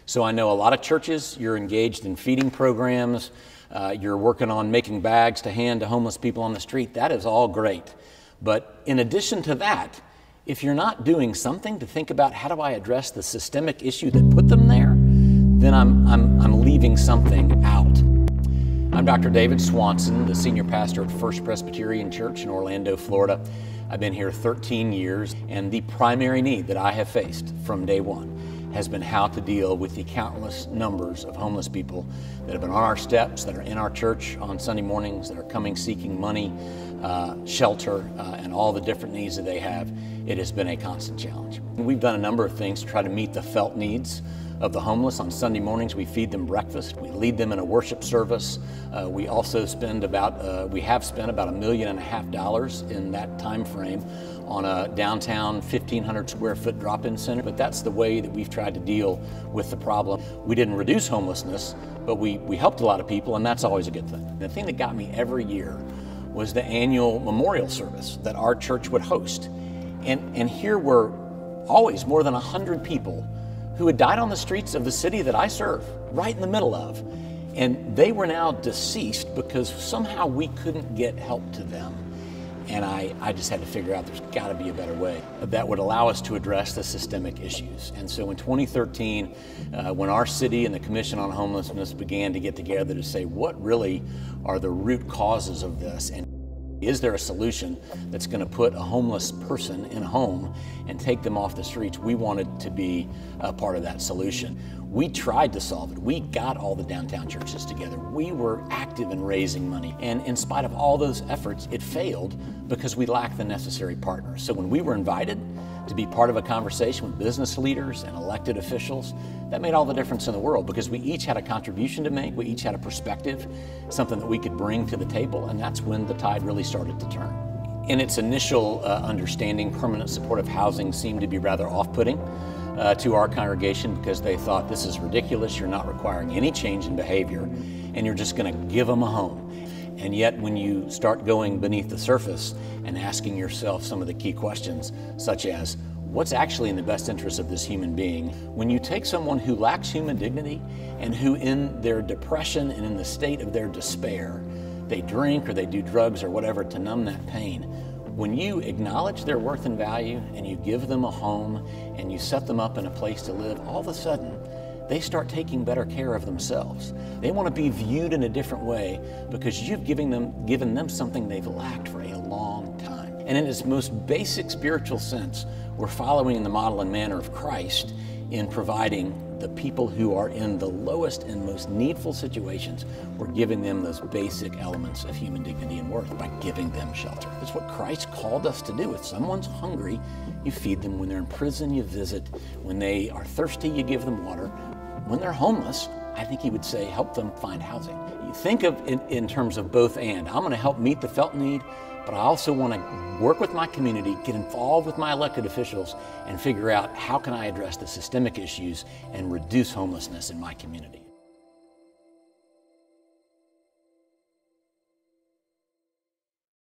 So I know a lot of churches, you're engaged in feeding programs, you're working on making bags to hand to homeless people on the street. That is all great. But in addition to that, if you're not doing something to think about how do I address the systemic issue that put them there, then I'm leaving something out. I'm Dr. David Swanson, the senior pastor at First Presbyterian Church in Orlando, Florida. I've been here 13 years, and the primary need that I have faced from day one has been how to deal with the countless numbers of homeless people that have been on our steps, that are in our church on Sunday mornings, that are coming seeking money, shelter, and all the different needs that they have. It has been a constant challenge. We've done a number of things to try to meet the felt needs of the homeless. On Sunday mornings, we feed them breakfast. We lead them in a worship service. We also have spent about $1.5 million in that time frame on a downtown 1,500 square foot drop-in center. But that's the way that we've tried to deal with the problem. We didn't reduce homelessness, but we helped a lot of people, and that's always a good thing. The thing that got me every year was the annual memorial service that our church would host. And here were always more than 100 people who had died on the streets of the city that I serve, right in the middle of. And they were now deceased because somehow we couldn't get help to them. And I just had to figure out there's got to be a better way that would allow us to address the systemic issues. And so in 2013, when our city and the Commission on Homelessness began to get together to say what really are the root causes of this, and is there a solution that's going to put a homeless person in a home and take them off the streets? We wanted to be a part of that solution. We tried to solve it. We got all the downtown churches together. We were active in raising money. And in spite of all those efforts, it failed because we lacked the necessary partners. So when we were invited to be part of a conversation with business leaders and elected officials, that made all the difference in the world because we each had a contribution to make, we each had a perspective, something that we could bring to the table, and that's when the tide really started to turn. In its initial understanding, permanent supportive housing seemed to be rather off-putting to our congregation because they thought this is ridiculous, you're not requiring any change in behavior, and you're just going to give them a home. And yet when you start going beneath the surface and asking yourself some of the key questions, such as, what's actually in the best interest of this human being? When you take someone who lacks human dignity and who in their depression and in the state of their despair, they drink or they do drugs or whatever to numb that pain, when you acknowledge their worth and value and you give them a home and you set them up in a place to live, all of a sudden, they start taking better care of themselves. They want to be viewed in a different way because you've given them something they've lacked for a long time. And in its most basic spiritual sense, we're following the model and manner of Christ in providing the people who are in the lowest and most needful situations. We're giving them those basic elements of human dignity and worth by giving them shelter. That's what Christ called us to do. If someone's hungry, you feed them. When they're in prison, you visit. When they are thirsty, you give them water. When they're homeless, I think he would say, help them find housing. You think of in terms of both and. I'm going to help meet the felt need, but I also want to work with my community, get involved with my elected officials, and figure out how can I address the systemic issues and reduce homelessness in my community.